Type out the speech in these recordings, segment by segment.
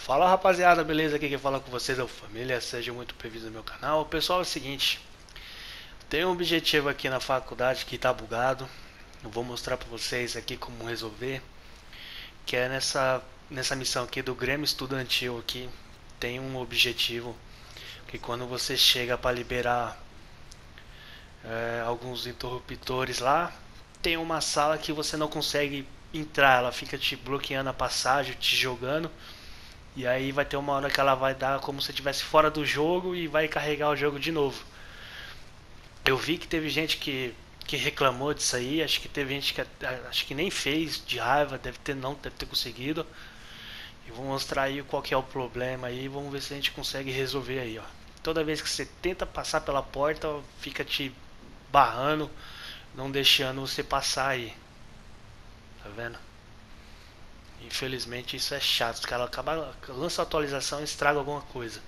Fala rapaziada, beleza? Aqui quem fala com vocês é o Família, seja muito bem-vindo ao meu canal. Pessoal, é o seguinte, tem um objetivo aqui na faculdade que tá bugado. Eu vou mostrar pra vocês aqui como resolver, que é nessa missão aqui do Grêmio Estudantil aqui. Tem um objetivo que quando você chega para liberar alguns interruptores lá, tem uma sala que você não consegue entrar, ela fica te bloqueando a passagem, te jogando. E aí vai ter uma hora que ela vai dar como se estivesse fora do jogo e vai carregar o jogo de novo. Eu vi que teve gente que reclamou disso aí, acho que teve gente que acho que nem fez de raiva, deve ter conseguido. E vou mostrar aí qual que é o problema aí, vamos ver se a gente consegue resolver aí, ó. Toda vez que você tenta passar pela porta, fica te barrando, não deixando você passar aí. Tá vendo? Infelizmente isso é chato, os caras acabam lança a atualização e estraga alguma coisa.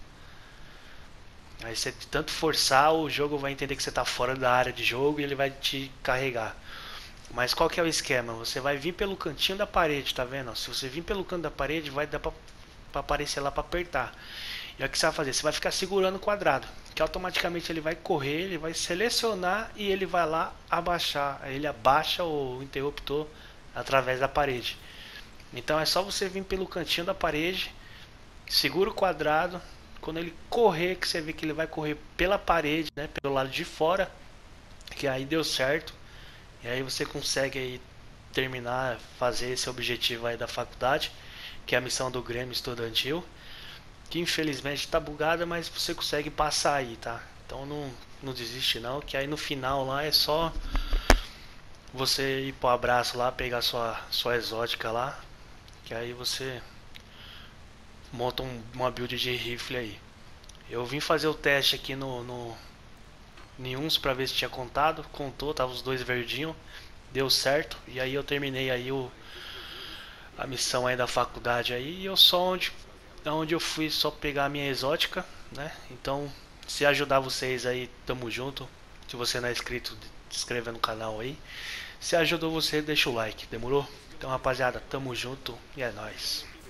Aí você tanto forçar, o jogo vai entender que você está fora da área de jogo e ele vai te carregar. Mas qual que é o esquema? Você vai vir pelo cantinho da parede, tá vendo? Se você vir pelo canto da parede, vai dar pra aparecer lá pra apertar. E aí o que você vai fazer? Você vai ficar segurando o quadrado, que automaticamente ele vai correr, ele vai selecionar e ele vai lá abaixar. Aí ele abaixa o interruptor através da parede. Então é só você vir pelo cantinho da parede, segura o quadrado. Quando ele correr, que você vê que ele vai correr pela parede, né, pelo lado de fora, que aí deu certo. E aí você consegue aí terminar, fazer esse objetivo aí da faculdade, que é a missão do Grêmio Estudantil, que infelizmente está bugada, mas você consegue passar aí, tá? Então não desiste não, que aí no final lá é só você ir pro abraço lá, pegar sua exótica lá, que aí você monta uma build de rifle aí. Eu vim fazer o teste aqui no Niuns pra ver se tinha contado. Contou, tava os dois verdinhos. Deu certo. E aí eu terminei aí a missão aí da faculdade aí. E eu só onde eu fui só pegar a minha exótica, né? Então, se ajudar vocês aí, tamo junto. Se você não é inscrito, se inscreva no canal aí. Se ajudou você, deixa o like, demorou? Então rapaziada, tamo junto e é nóis.